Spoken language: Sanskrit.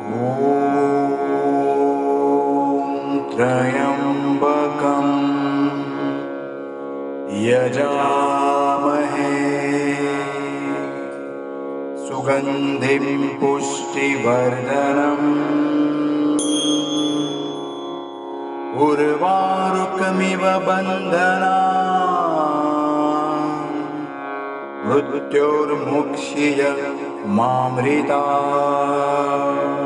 ॐ त्र्यम्बकं यजामहे सुगन्धिं पुष्टिवर्धनम् उर्वारुकमिव बन्धनान् मृत्योर्मुक्ष्य मामृतात्।